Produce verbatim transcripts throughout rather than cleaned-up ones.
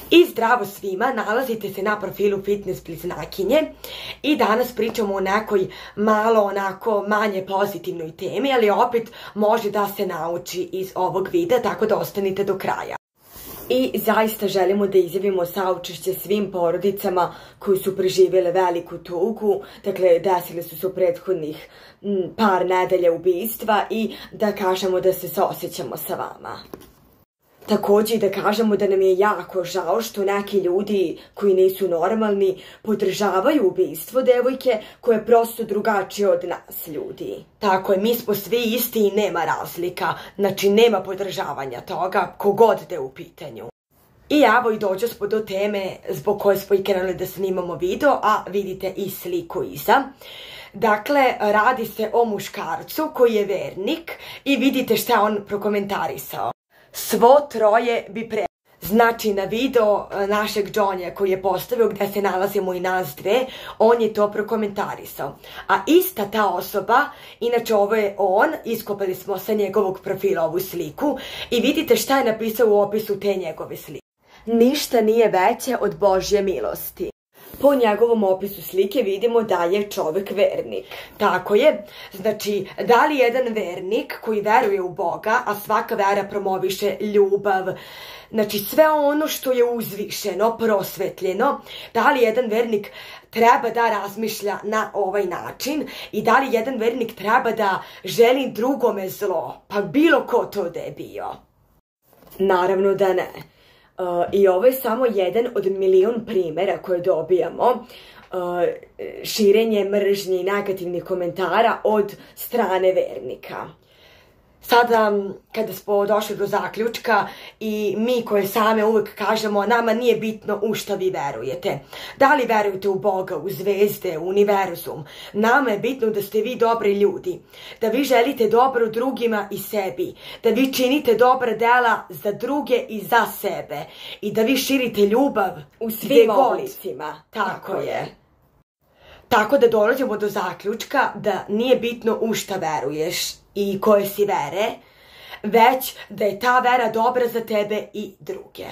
I zdravo svima, nalazite se na profilu Fitness Bliznakinje i danas pričamo o nekoj malo onako manje pozitivnoj temi, ali opet može da se nauči iz ovog videa, tako da ostanite do kraja. I zaista želimo da izjavimo saučešće svim porodicama koji su preživjele veliku tugu, dakle desile su se u prethodnih par nedelja ubistva i da kažemo da se saosjećamo sa vama. Također i da kažemo da nam je jako žao što neki ljudi koji nisu normalni podržavaju ubistvo devojke koja je prosto drugačija od nas ljudi. Tako je, mi smo svi isti i nema razlika, znači nema podržavanja toga kogod da je u pitanju. I evo i dođo smo do teme zbog koje smo i krenuli da snimamo video, a vidite i sliku iza. Dakle, radi se o muškarcu koji je vernik i vidite šta on prokomentarisao. Svo troje bi pre... Znači, na video našeg Johnnyja koji je postavio gdje se nalazimo i nas dve, on je to prokomentarisao. A ista ta osoba, inače ovo je on, iskopali smo sa njegovog profila ovu sliku i vidite šta je napisao u opisu te njegove slike. Ništa nije veće od Božje milosti. Po njegovom opisu slike vidimo da je čovjek vernik. Tako je, znači da li jedan vernik koji veruje u Boga, a svaka vera promoviše ljubav, znači sve ono što je uzvišeno, prosvetljeno, da li jedan vernik treba da razmišlja na ovaj način i da li jedan vernik treba da želi drugome zlo, pa bilo ko to da je bio? Naravno da ne. Uh, I ovo je samo jedan od milion primjera koje dobijamo, uh, širenje mržnje i negativnih komentara od strane vernika. Sada, kada smo došli do zaključka i mi koje same uvijek kažemo nama nije bitno u šta vi verujete. Da li verujete u Boga, u zvezde, u univerzum? Nama je bitno da ste vi dobri ljudi, da vi želite dobro drugima i sebi, da vi činite dobra dela za druge i za sebe i da vi širite ljubav u svim oblicima. Tako je. Tako da dolazimo do zaključka da nije bitno u šta veruješ i koje si vere, već da je ta vera dobra za tebe i druge.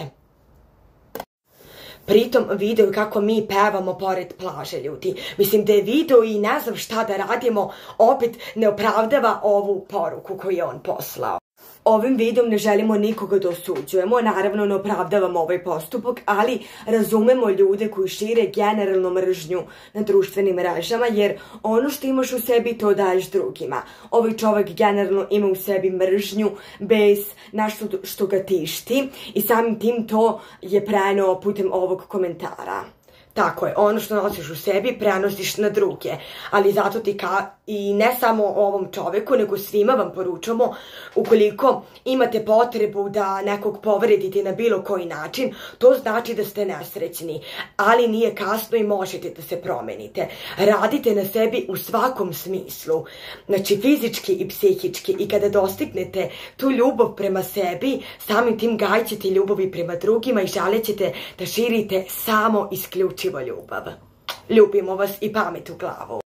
Pritom video kako mi pevamo pored plaže, ljudi. Mislim da je video i ne znam šta da radimo, opet ne opravdava ovu poruku koju je on poslao. Ovim videom ne želimo nikoga da osuđujemo, naravno ne opravdavamo ovaj postupak, ali razumemo ljude koji šire generalno mržnju na društvenim mrežama, jer ono što imaš u sebi to daješ drugima. Ovaj čovjek generalno ima u sebi mržnju bez nešto što ga tišti i samim tim to je preneo putem ovog komentara. Tako je, ono što nosiš u sebi prenosiš na druge, ali zato ti ka... i ne samo ovom čovjeku, nego svima vam poručamo, ukoliko imate potrebu da nekog povredite na bilo koji način, to znači da ste nesrećni, ali nije kasno i možete da se promenite. Radite na sebi u svakom smislu, znači fizički i psihički, i kada dostignete tu ljubav prema sebi, samim tim gajćete ljubavi prema drugima i želećete da širite samo isključivo ljubav. Ljubimo vas i pamet u glavu.